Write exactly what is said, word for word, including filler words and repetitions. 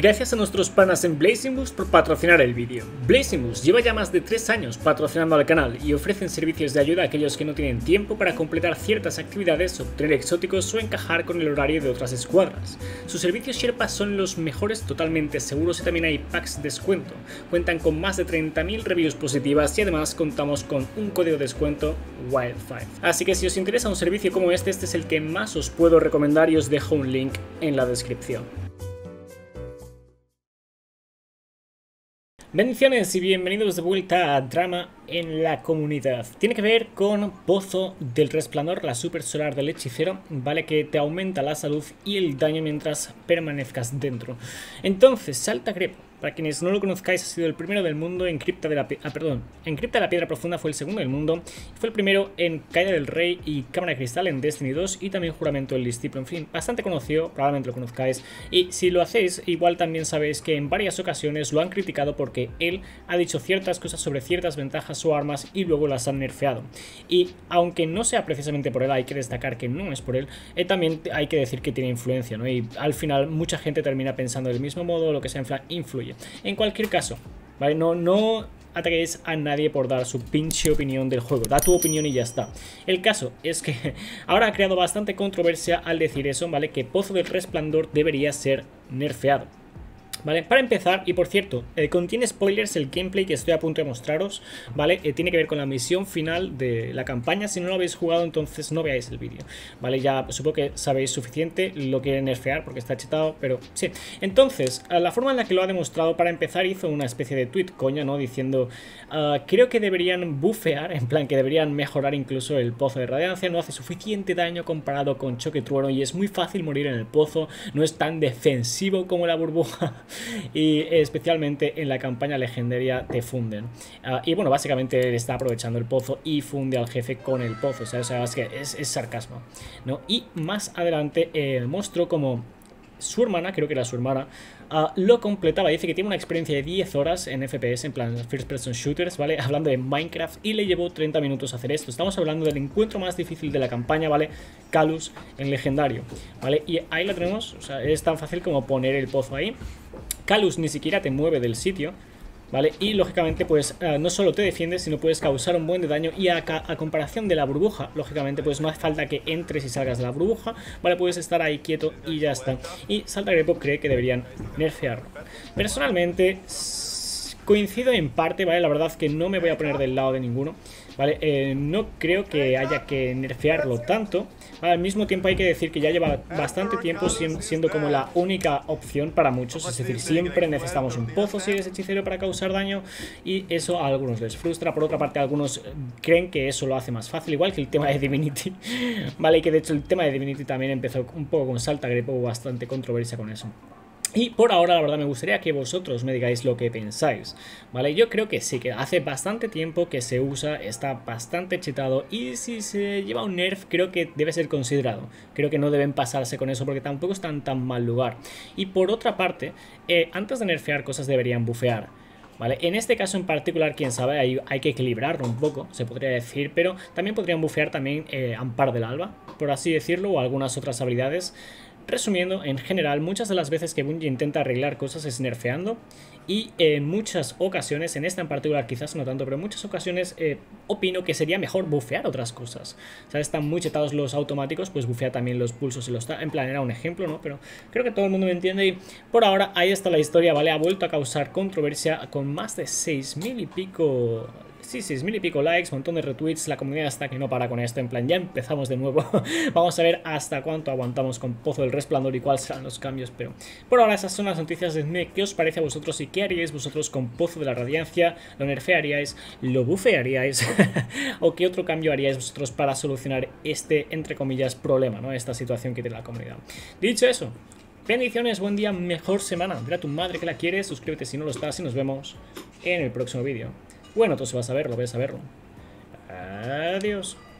Gracias a nuestros panas en Blazing Boost por patrocinar el vídeo. Blazing Boost lleva ya más de tres años patrocinando al canal y ofrecen servicios de ayuda a aquellos que no tienen tiempo para completar ciertas actividades, obtener exóticos o encajar con el horario de otras escuadras. Sus servicios Sherpa son los mejores, totalmente seguros, y también hay packs de descuento. Cuentan con más de treinta mil reviews positivas y además contamos con un código de descuento Wild cinco. Así que si os interesa un servicio como este, este es el que más os puedo recomendar y os dejo un link en la descripción. Bendiciones y bienvenidos de vuelta a Drama en la Comunidad. Tiene que ver con Pozo del Resplandor, la super solar del hechicero, vale, que te aumenta la salud y el daño mientras permanezcas dentro. Entonces, Salta Grepo, para quienes no lo conozcáis, ha sido el primero del mundo en Cripta de la, ah, perdón, en Cripta de la Piedra Profunda, fue el segundo del mundo, fue el primero en Caída del Rey y Cámara de Cristal en Destiny dos y también Juramento del Discípulo. En fin, bastante conocido, probablemente lo conozcáis, y si lo hacéis, igual también sabéis que en varias ocasiones lo han criticado porque él ha dicho ciertas cosas sobre ciertas ventajas o armas y luego las han nerfeado. Y aunque no sea precisamente por él, hay que destacar que no es por él, eh, también hay que decir que tiene influencia, ¿no? Y al final mucha gente termina pensando del mismo modo, lo que sea, influye. En cualquier caso, ¿vale? No, no ataquéis a nadie por dar su pinche opinión del juego. Da tu opinión y ya está. El caso es que ahora ha creado bastante controversia al decir eso, ¿vale? Que Pozo del Resplandor debería ser nerfeado. Vale, para empezar, y por cierto, eh, contiene spoilers el gameplay que estoy a punto de mostraros, ¿vale? Eh, tiene que ver con la misión final de la campaña. Si no lo habéis jugado, entonces no veáis el vídeo, ¿vale? Ya supongo que sabéis suficiente, lo quieren nerfear porque está chetado, pero sí. Entonces, la forma en la que lo ha demostrado, para empezar, hizo una especie de tweet, coña, ¿no? Diciendo, uh, creo que deberían bufear, en plan, que deberían mejorar incluso el pozo de radiancia, no hace suficiente daño comparado con choque trueno y es muy fácil morir en el pozo, no es tan defensivo como la burbuja. Y especialmente en la campaña legendaria te funden. Uh, y bueno, básicamente él está aprovechando el pozo y funde al jefe con el pozo. O sea, o sea es que es, es sarcasmo, ¿no? Y más adelante eh, mostró como su hermana, creo que era su hermana, uh, lo completaba. Dice que tiene una experiencia de diez horas en F P S, en plan First Person Shooters, ¿vale? Hablando de Minecraft, y le llevó treinta minutos hacer esto. Estamos hablando del encuentro más difícil de la campaña, ¿vale? Calus en legendario, ¿vale? Y ahí la tenemos, o sea, es tan fácil como poner el pozo ahí. Calus ni siquiera te mueve del sitio, ¿vale? Y lógicamente pues uh, no solo te defiendes, sino puedes causar un buen de daño. Y a, a comparación de la burbuja, lógicamente pues no hace falta que entres y salgas de la burbuja, ¿vale? Puedes estar ahí quieto y ya está. Y Salta Grepo cree que deberían nerfearlo. Personalmente coincido en parte, ¿vale? La verdad es que no me voy a poner del lado de ninguno, ¿vale? Eh, no creo que haya que nerfearlo tanto, ¿vale? Al mismo tiempo hay que decir que ya lleva bastante tiempo siendo como la única opción para muchos. Es decir, siempre necesitamos un pozo si eres hechicero para causar daño, y eso a algunos les frustra. Por otra parte, algunos creen que eso lo hace más fácil, igual que el tema de Divinity, ¿vale? Y que de hecho el tema de Divinity también empezó un poco con Salta Grepo, bastante controversia con eso. Y por ahora, la verdad, me gustaría que vosotros me digáis lo que pensáis, ¿vale? Yo creo que sí, que hace bastante tiempo que se usa, está bastante chetado, y si se lleva un nerf, creo que debe ser considerado. Creo que no deben pasarse con eso porque tampoco está en tan mal lugar. Y por otra parte, eh, antes de nerfear cosas deberían bufear, ¿vale? En este caso en particular, quién sabe, hay, hay que equilibrarlo un poco, se podría decir, pero también podrían bufear también eh, Amparo del Alba, por así decirlo, o algunas otras habilidades. Resumiendo, en general, muchas de las veces que Bungie intenta arreglar cosas es nerfeando, y en muchas ocasiones, en esta en particular quizás no tanto, pero en muchas ocasiones eh, opino que sería mejor bufear otras cosas. O sea, están muy chetados los automáticos, pues bufea también los pulsos y los... En plan, era un ejemplo, ¿no? Pero creo que todo el mundo me entiende, y por ahora ahí está la historia, ¿vale? Ha vuelto a causar controversia con más de seis mil y pico... Sí, seis mil y pico likes, montón de retweets, la comunidad está que no para con esto, en plan, ya empezamos de nuevo. Vamos a ver hasta cuánto aguantamos con Pozo del Resplandor y cuáles serán los cambios, pero por ahora esas son las noticias. Decidme qué os parece a vosotros y qué haríais vosotros con Pozo de la Radiancia. ¿Lo nerfearíais? ¿Lo bufearíais? ¿O qué otro cambio haríais vosotros para solucionar este, entre comillas, problema, ¿no? Esta situación que tiene la comunidad. Dicho eso, bendiciones, buen día, mejor semana. Dile a tu madre que la quieres, suscríbete si no lo estás y nos vemos en el próximo vídeo. Bueno, tú si vas a verlo, ves a verlo. Adiós.